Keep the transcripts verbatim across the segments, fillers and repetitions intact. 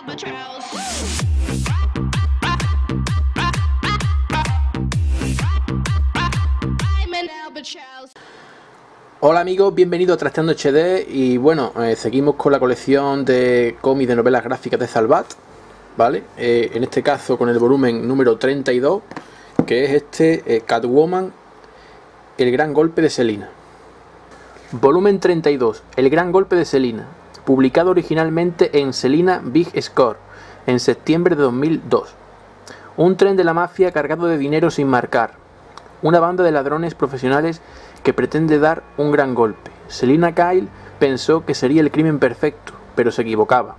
Hola amigos, bienvenidos a Trasteando H D. Y bueno, eh, seguimos con la colección de cómics de novelas gráficas de Salvat, ¿vale? Eh, en este caso con el volumen número treinta y dos, que es este eh, Catwoman, el gran golpe de Selina. Volumen treinta y dos, el gran golpe de Selina, publicado originalmente en Selina Big Score en septiembre de dos mil dos. Un tren de la mafia cargado de dinero sin marcar. Una banda de ladrones profesionales que pretende dar un gran golpe. Selina Kyle pensó que sería el crimen perfecto, pero se equivocaba.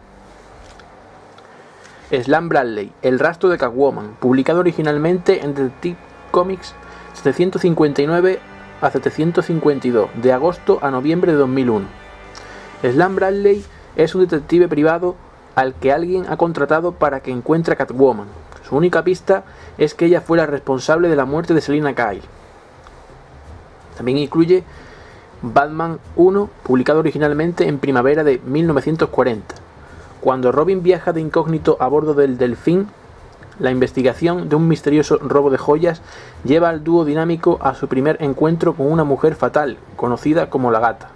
Slam Bradley, el rastro de Catwoman, publicado originalmente en Detective Comics setecientos cincuenta y nueve a setecientos cincuenta y dos, de agosto a noviembre de dos mil uno. Slam Bradley es un detective privado al que alguien ha contratado para que encuentre a Catwoman. Su única pista es que ella fue la responsable de la muerte de Selina Kyle. También incluye Batman uno, publicado originalmente en primavera de mil novecientos cuarenta. Cuando Robin viaja de incógnito a bordo del Delfín, la investigación de un misterioso robo de joyas lleva al dúo dinámico a su primer encuentro con una mujer fatal, conocida como la Gata.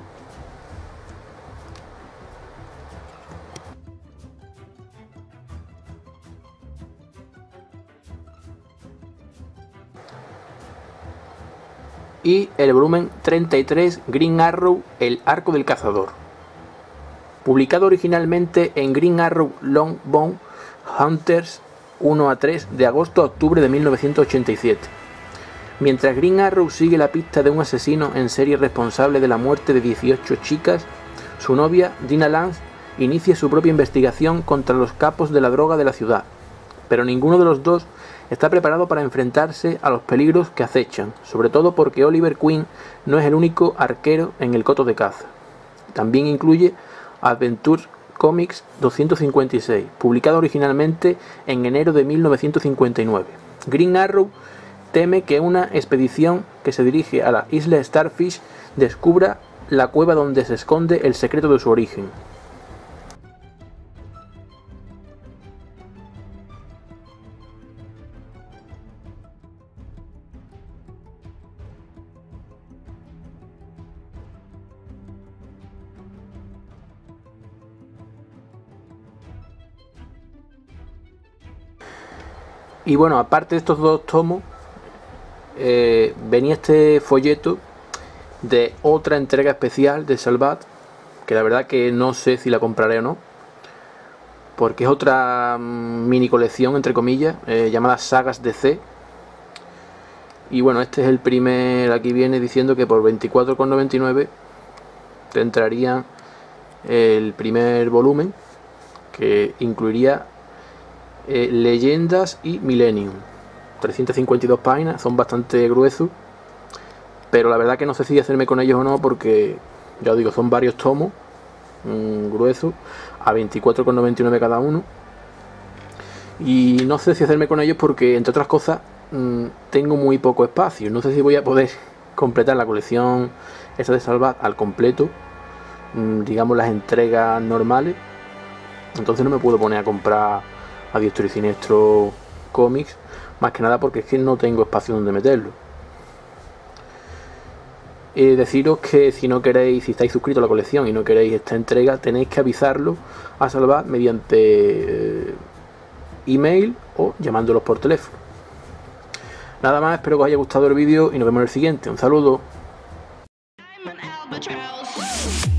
Y el volumen treinta y tres, Green Arrow, el arco del cazador, publicado originalmente en Green Arrow Longbow Hunters uno a tres, de agosto a octubre de mil novecientos ochenta y siete. Mientras Green Arrow sigue la pista de un asesino en serie responsable de la muerte de dieciocho chicas, su novia, Dina Lance, inicia su propia investigación contra los capos de la droga de la ciudad, pero ninguno de los dos está preparado para enfrentarse a los peligros que acechan, sobre todo porque Oliver Queen no es el único arquero en el coto de caza. También incluye Adventure Comics doscientos cincuenta y seis, publicado originalmente en enero de mil novecientos cincuenta y nueve. Green Arrow teme que una expedición que se dirige a la isla Starfish descubra la cueva donde se esconde el secreto de su origen. Y bueno, aparte de estos dos tomos, eh, venía este folleto de otra entrega especial de Salvat, que la verdad que no sé si la compraré o no, porque es otra mini colección, entre comillas, eh, llamada Sagas D C. Y bueno, este es el primer, aquí viene diciendo que por veinticuatro con noventa y nueve te entraría el primer volumen, que incluiría Eh, Leyendas y Millennium. trescientas cincuenta y dos páginas, son bastante gruesos, pero la verdad que no sé si hacerme con ellos o no, porque ya os digo, son varios tomos mmm, gruesos, a veinticuatro con noventa y nueve cada uno, y no sé si hacerme con ellos porque, entre otras cosas, mmm, tengo muy poco espacio. No sé si voy a poder completar la colección esa de Salvat al completo, mmm, digamos las entregas normales. Entonces no me puedo poner a comprar a diestro y siniestro cómics, más que nada porque es que no tengo espacio donde meterlo. Eh, deciros que si no queréis, si estáis suscritos a la colección y no queréis esta entrega, tenéis que avisarlo a Salvat mediante eh, email o llamándolos por teléfono. Nada más, espero que os haya gustado el vídeo y nos vemos en el siguiente. Un saludo.